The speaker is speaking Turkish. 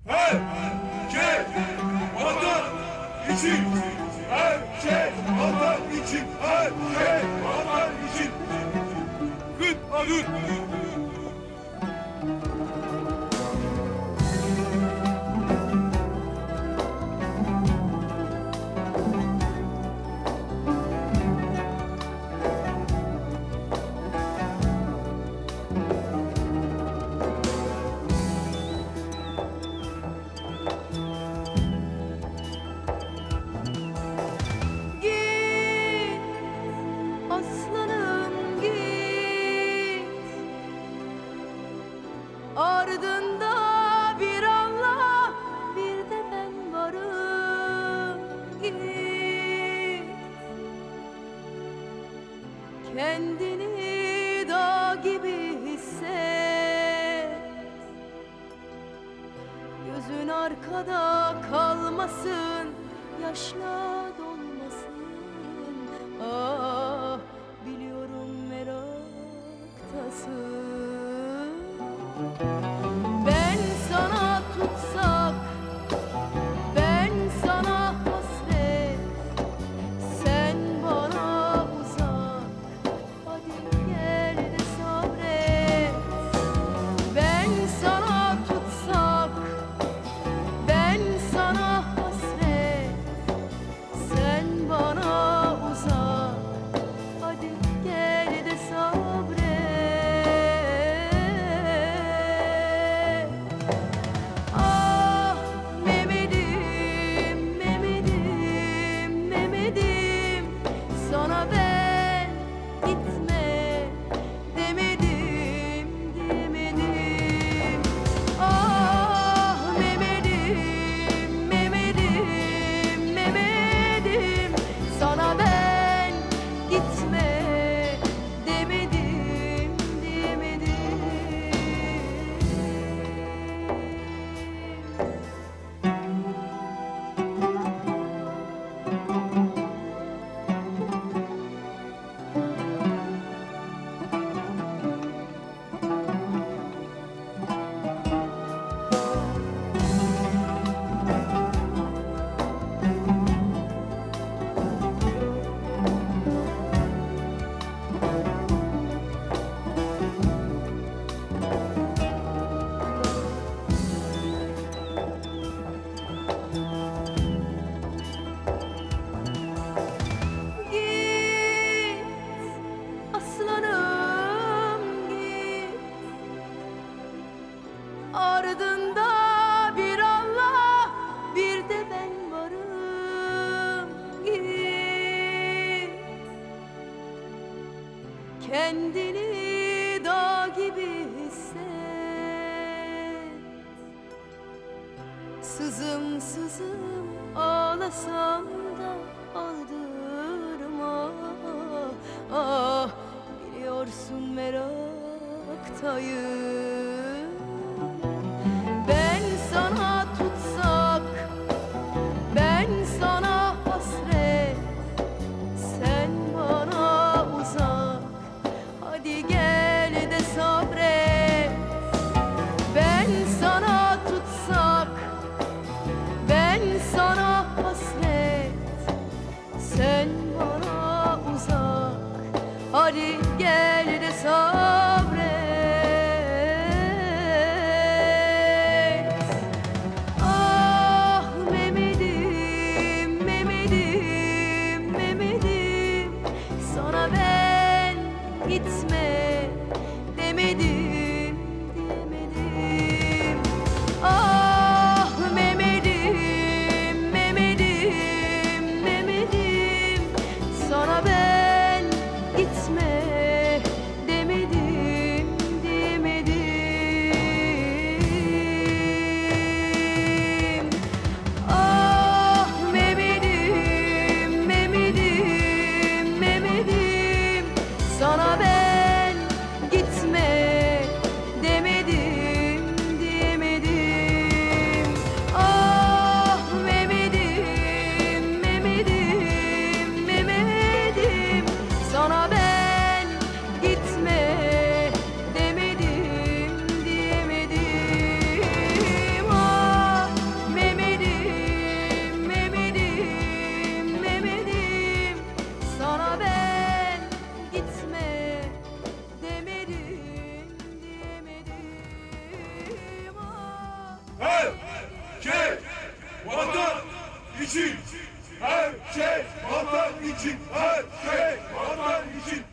Her şey vatan için. Her şey vatan için. Her şey vatan için. Gıt adır. Ardında bir Allah, bir de ben varım. Git, kendini dağ gibi hisset. Gözün arkada kalmasın, yaşla dolmasın. Ah, biliyorum meraktasın. Ben sana tutsak, ben sana hasret, sen bana uzak, hadi gel de sabret. Ben sana tutsak, ben sana hasret, sen bana uzak, hadi gel de sabret. Sana ben gitme demedim, demedim. Ah Mehmet'im, Mehmet'im, Mehmet'im. Sana ben gitme demedim, demedim. Ardında bir Allah, bir de ben varım. Git, kendini dağ gibi hisset. Sızım sızım ağlasam da aldırma. Ah, biliyorsun meraktayım. Ben sana tutsak, ben sana hasret, sen bana uzak, hadi gel de sabret. Ben sana tutsak, ben sana hasret, sen bana uzak, hadi gel de sabret. her şey vatan için, her şey vatan için, her şey vatan için.